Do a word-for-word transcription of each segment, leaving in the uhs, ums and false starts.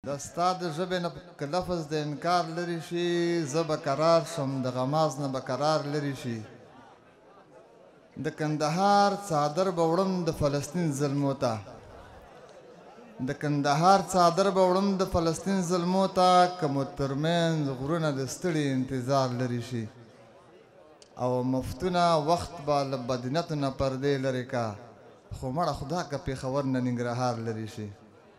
د ستا د ژبې نه که لفظ د انکار لرې شي زه به قرار شم د غماز نه به قرار لرې شي. د کندهار څادر به وړم د فلسطین ظلمو ته، د کندهار څادر به وړم د فلسطین ظلمو ته، که مو ترمنځ غرونه د ستړي انتظار لرې شي. او مفتونه وخت به له بدنیتو نه پردې لرې کا، خو مړه خدا که پېښور نه ننګرهار لرې شي.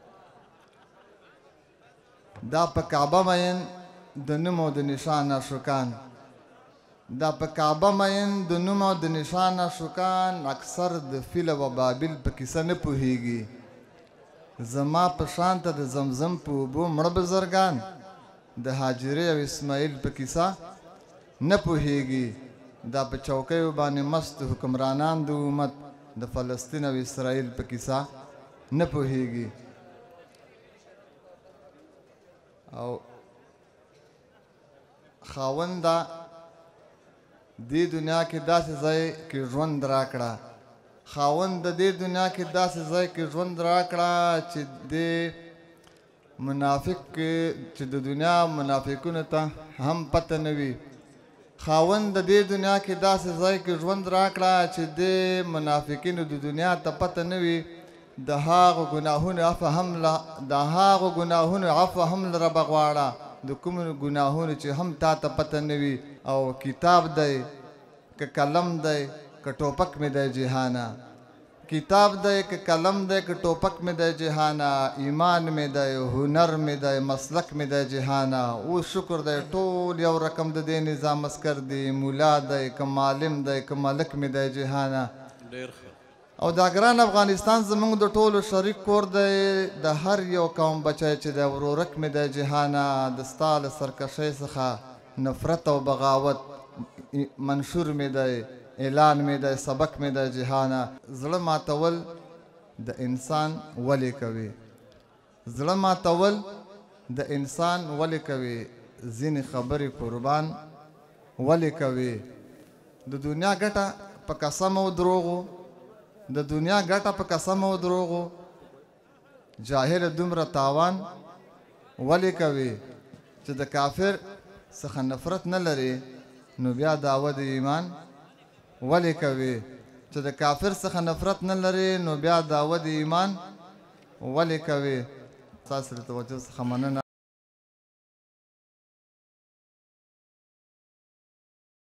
دا په کعبه مین د نوم او د نشان عاشقان، دا په کعبه مین د نوم او د نشان عاشقان، اکثر د فیل او بابل په کیسه نه پوهیږي. زما په شان ته د زمزم په اوبو مړه بزرګان، د هاجرې او اسماعیل په کیسه نه پوهیږي. دا په چوکیو باندې مست حکمرانان د امت، د فلسطین او اسرائیل په کیسه نه پوهیږي. او خاونده دې دنیا کې داسې ځای کې ژوند راکړه، خاوند د دې دنیا کې داسې ځای کې ژوند راکړه چې دې منافق کې چې د دنیا منافقونو ته هم پته نه وي. خاوند د دې دنیا کې داسې ځای کې ژوند راکړه چې دې منافقینو د دنیا ته پته نه وي. د هغو ګناهونو عفو هم د هغو ګناهونو عفو هم لره بغواړه، د کومو ګناهونو چې هم تا ته پته نه وي. او کتاب دی که قلم دی که ټوپک مې دی جهانه، کتاب دی که قلم دی که ټوپک مې دی جهانه، ایمان مې دی هنر مې دی مسلک مې دی جهانه. اوس شکر دی ټول یو رقم د دې نظام اسکر دی، مولا دی که معلم دی که ملک مې دی جهانه. او دا ګران افغانستان زمونږ د ټولو شریک کور دی، د هر یو قوم بچی چې دی ورورک مې دی جهانه. د ستا له سرکشۍ څخه نفرت او بغاوت منشور مې دی، اعلان مې دی، سبق مې دی جهانه. زړه ماتول د انسان ولې کوي، زړه ماتول د انسان ولې کوي، ځینې خبرې قربان ولې کوي. د دنیا ګټه په قسم او دروغو، د دنیا ګټه په قسم او دروغو، جاهل دومره تاوان ولې کوي. چې د کافر څخه نفرت نه لري نو بیا دعوه د ایمان ولې کوي. چې د کافر څخه نفرت نه لري نو بیا دعوه د ایمان ولې کوي. تاسو ته توجه څخه مننه.